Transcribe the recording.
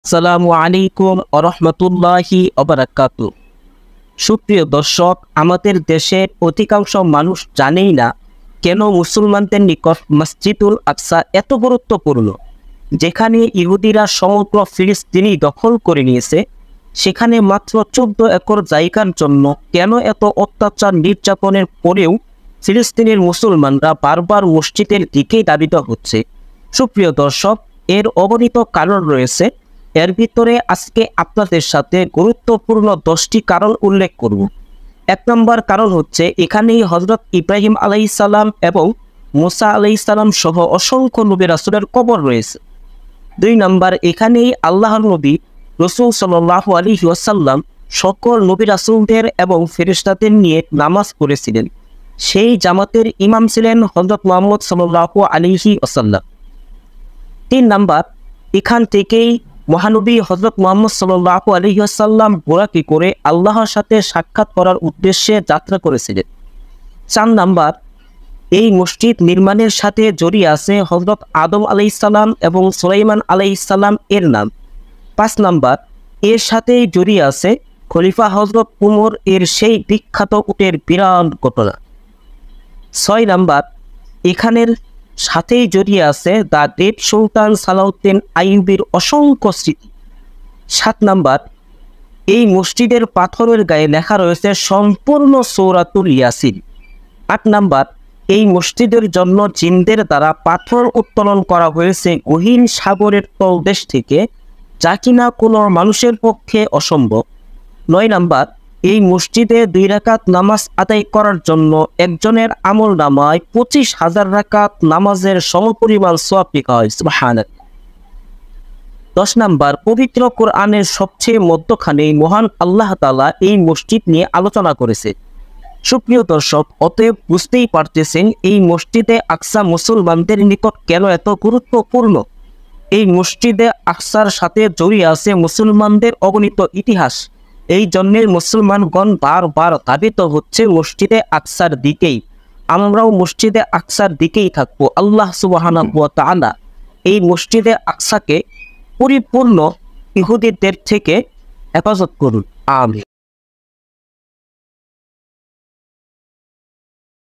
আসসালামু আলাইকুম ওরহমতুল্লাহি ওবারাকাতু। সুপ্রিয় দর্শক, আমাদের দেশের অধিকাংশ মানুষ জানেই না কেন মুসলমানদের নিকট মসজিদুল আকসা এত গুরুত্বপূর্ণ। যেখানে ইহুদিরা সমগ্র ফিলিস্তিনি দখল করে নিয়েছে, সেখানে মাত্র 14 একর জায়গার জন্য কেন এত অত্যাচার নির্যাতনের পরেও ফিলিস্তিনের মুসলমানরা বারবার মসজিদের দিকেই ধাবিত হচ্ছে। সুপ্রিয় দর্শক, এর অগণিত কারণ রয়েছে। এর ভিতরে আজকে আপনাদের সাথে গুরুত্বপূর্ণ 10টি কারণ উল্লেখ করব। 1 নম্বর কারণ হচ্ছে, এখানেই হযরত ইব্রাহিম আলাইহিসসালাম এবং মুসা আলাইহিসসালাম সহ অসংখ্য নবী রাসূলের কবর রয়েছে। 2 নম্বর, এখানেই আল্লাহর নবী রাসূল সাল্লাল্লাহু আলাইহি ওয়াসাল্লাম সকল নবী রাসূলদের এবং ফেরেশতাদের নিয়ে নামাজ পড়েছিলেন। সেই জামাতের ইমাম ছিলেন হযরত মুহাম্মদ সাল্লাল্লাহু আলাইহি ওয়াসাল্লাম। 3 নম্বর, এখান থেকেই মহানবী হযরত মুহাম্মদ সাল্লাল্লাহু আলাইহি ওয়াসাল্লাম বুরাকে করে আল্লাহর সাথে সাক্ষাৎ করার উদ্দেশ্যে যাত্রা করেছিলেন। 4 নম্বর, এই মসজিদ নির্মাণের সাথে জড়িয়ে আছে হযরত আদম আলাইহিসসালাম এবং সুলাইমান আলাইহিসসালাম এর নাম। 5 নম্বর, এর সাথেই জড়িয়ে আছে খলিফা হযরত উমর এর সেই বিখ্যাত উটের বিরাট ঘটনা। 6 নম্বর, এখানের সাথেই জড়িয়ে আছে দ্য গ্রেট সুলতান সালাউদ্দিন আইয়ুবীর অসংখ্য স্মৃতি। 7 নম্বর, এই মসজিদের পাথরের গায়ে লেখা রয়েছে সম্পূর্ণ সূরাতুল ইয়াসিন। 8 নম্বর, এই মসজিদের জন্য জিনদের দ্বারা পাথর উত্তোলন করা হয়েছে গহীন সাগরের তলদেশ থেকে, যা কিনা কোনো মানুষের পক্ষে অসম্ভব। 9 নম্বর, এই মসজিদে 2 রাকাত নামাজ আদায় করার জন্য একজনের আমল নামায় 25,000 রাকাত নামাজের সমপরিমাণ সওয়াব লেখা হয়। সুবহানাল্লাহ। 10 নম্বর, পবিত্র কোরআনের সবচেয়ে মধ্যখানে মহান আল্লাহ তাআলা এই মসজিদ নিয়ে আলোচনা করেছে। সুপ্রিয় দর্শক, অতএব বুঝতেই পারতেছেন এই মসজিদে আকসা মুসলমানদের নিকট কেন এত গুরুত্বপূর্ণ। এই মসজিদে আকসার সাথে জড়িয়ে আছে মুসলমানদের অগণিত ইতিহাস। এই জন্যে মুসলমানগণ বারবার ধাবিত হচ্ছে মসজিদে আকসার দিকেই। আমরাও মসজিদে আকসার দিকেই থাকবো। আল্লাহ সুবহানাহু ওয়া তাআলা এই মসজিদে আকসাকে পরিপূর্ণ ইহুদিদের থেকে হেফাজত করুন। আমিন।